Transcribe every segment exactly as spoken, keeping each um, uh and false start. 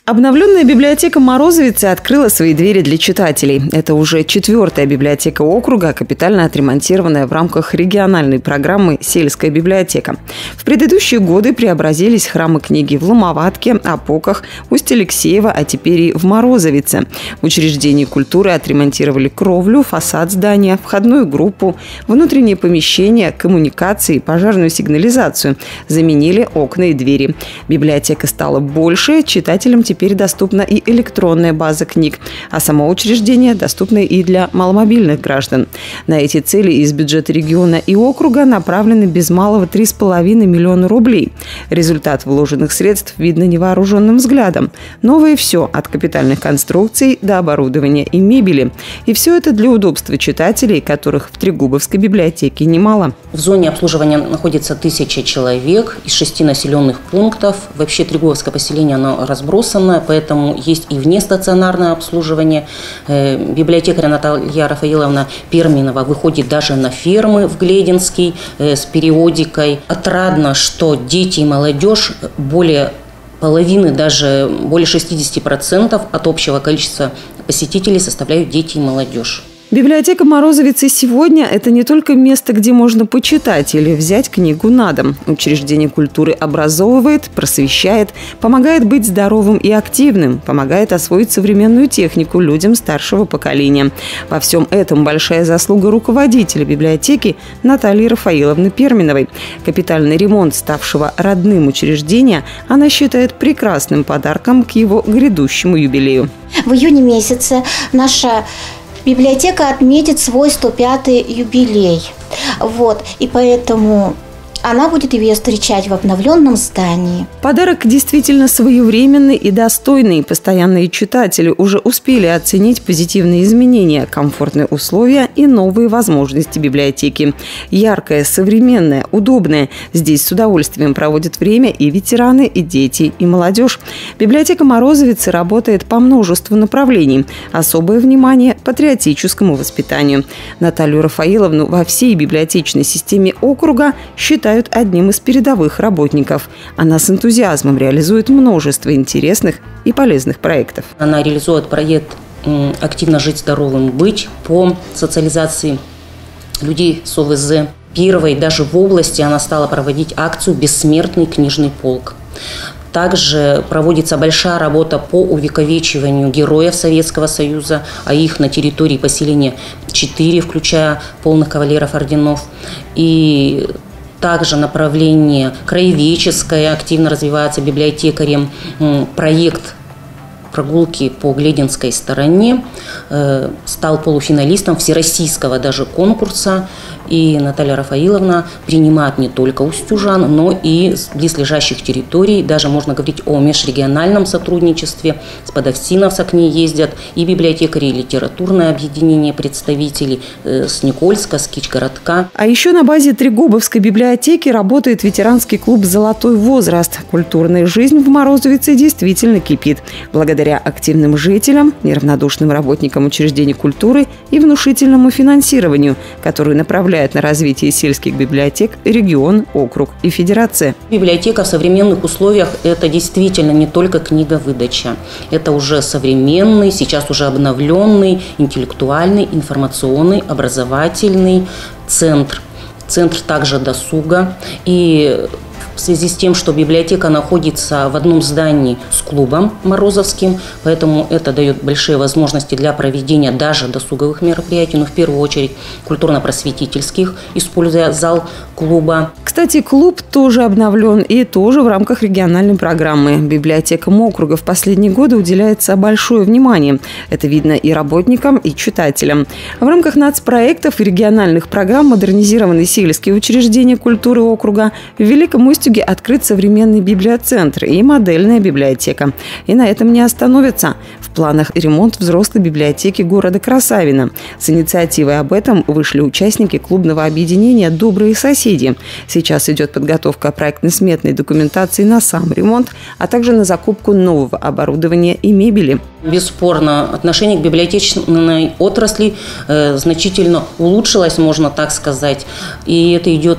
Обновленная библиотека Морозовицы открыла свои двери для читателей. Это уже четвертая библиотека округа, капитально отремонтированная в рамках региональной программы «Сельская библиотека». В предыдущие годы преобразились храмы книги в Ломоватке, Опоках, Усть-Алексеево, а теперь и в Морозовице. В учреждении культуры отремонтировали кровлю, фасад здания, входную группу, внутренние помещения, коммуникации, пожарную сигнализацию. Заменили окна и двери. Библиотека стала больше, читателям теперь Теперь доступна и электронная база книг, а само учреждение доступно и для маломобильных граждан. На эти цели из бюджета региона и округа направлены без малого три с половиной миллиона рублей. Результат вложенных средств видно невооруженным взглядом. Новое все, от капитальных конструкций до оборудования и мебели. И все это для удобства читателей, которых в Трегубовской библиотеке немало. В зоне обслуживания находится тысяча человек из шести населенных пунктов. Вообще Трегубовское поселение оно разбросано, поэтому есть и внестационарное обслуживание. Библиотекарь Наталья Рафаиловна Перминова выходит даже на фермы в Глединский с периодикой. Отрадно, что дети и молодежь более половины, даже более шестидесяти процентов от общего количества посетителей составляют дети и молодежь. Библиотека Морозовицы сегодня – это не только место, где можно почитать или взять книгу на дом. Учреждение культуры образовывает, просвещает, помогает быть здоровым и активным, помогает освоить современную технику людям старшего поколения. Во всем этом большая заслуга руководителя библиотеки Натальи Рафаиловны Перминовой. Капитальный ремонт ставшего родным учреждения она считает прекрасным подарком к его грядущему юбилею. В июне месяце наша библиотека отметит свой сто пятый юбилей. Вот. И поэтому она будет ее встречать в обновленном здании. Подарок действительно своевременный и достойный. Постоянные читатели уже успели оценить позитивные изменения, комфортные условия и новые возможности библиотеки. Яркая, современная, удобная. Здесь с удовольствием проводят время и ветераны, и дети, и молодежь. Библиотека Морозовицы работает по множеству направлений. Особое внимание – патриотическому воспитанию. Наталью Рафаиловну во всей библиотечной системе округа считают одним из передовых работников. Она с энтузиазмом реализует множество интересных и полезных проектов. Она реализует проект «Активно жить, здоровым быть» по социализации людей с о вэ зэ. Первой даже в области она стала проводить акцию «Бессмертный книжный полк». Также проводится большая работа по увековечиванию героев Советского Союза, а их на территории поселения четыре, включая полных кавалеров орденов. И также направление краеведческое активно развивается библиотекарем. Проект прогулки по Глединской стороне стал полуфиналистом всероссийского даже конкурса. И Наталья Рафаиловна принимает не только устюжан, но и с близлежащих территорий. Даже можно говорить о межрегиональном сотрудничестве. С Подовсиновца к ней ездят и библиотекари, и литературное объединение представителей с Никольска, с Кичгородка. А еще на базе Трегубовской библиотеки работает ветеранский клуб «Золотой возраст». Культурная жизнь в Морозовице действительно кипит. Благодаря активным жителям, неравнодушным работникам учреждений культуры и внушительному финансированию, которое направляет на развитие сельских библиотек регион, округ и федерация. Библиотека в современных условиях – это действительно не только книговыдача. Это уже современный, сейчас уже обновленный, интеллектуальный, информационный, образовательный центр. Центр также досуга. И в связи с тем, что библиотека находится в одном здании с клубом Морозовским, поэтому это дает большие возможности для проведения даже досуговых мероприятий, но в первую очередь культурно-просветительских, используя зал клуба. Кстати, клуб тоже обновлен и тоже в рамках региональной программы. Библиотекам округа в последние годы уделяется большое внимание. Это видно и работникам, и читателям. В рамках нацпроектов и региональных программ модернизированы сельские учреждения культуры округа. В Великом Устюге открыт современный библиоцентр и модельная библиотека. И на этом не остановятся. В планах ремонт взрослой библиотеки города Красавино. С инициативой об этом вышли участники клубного объединения «Добрые соседи». Сейчас идет подготовка проектно-сметной документации на сам ремонт, а также на закупку нового оборудования и мебели. Бесспорно, отношение к библиотечной отрасли э, значительно улучшилось, можно так сказать. И это идет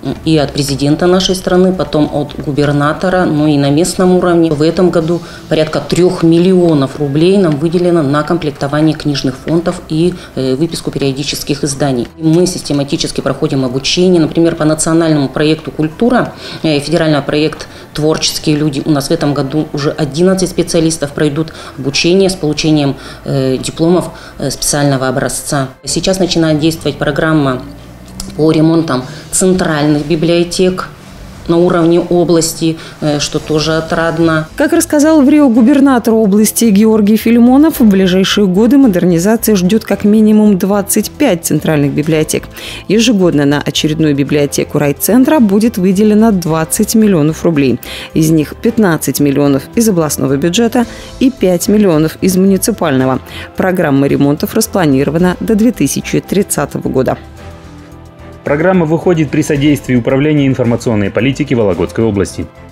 и от президента нашей страны, потом от губернатора, но и на местном уровне. В этом году порядка трех миллионов рублей нам выделено на комплектование книжных фондов и выписку периодических изданий. Мы систематически проходим обучение, например, по национальному проекту «Культура», федеральный проект «Творческие люди». У нас в этом году уже одиннадцать специалистов пройдут обучение с получением дипломов специального образца. Сейчас начинает действовать программа по ремонтам центральных библиотек на уровне области, что тоже отрадно. Как рассказал в Рио губернатор области Георгий Филимонов, в ближайшие годы модернизация ждет как минимум двадцать пять центральных библиотек. Ежегодно на очередную библиотеку райцентра будет выделено двадцать миллионов рублей. Из них пятнадцать миллионов из областного бюджета и пять миллионов из муниципального. Программа ремонтов распланирована до две тысячи тридцатого года. Программа выходит при содействии Управления информационной политики Вологодской области.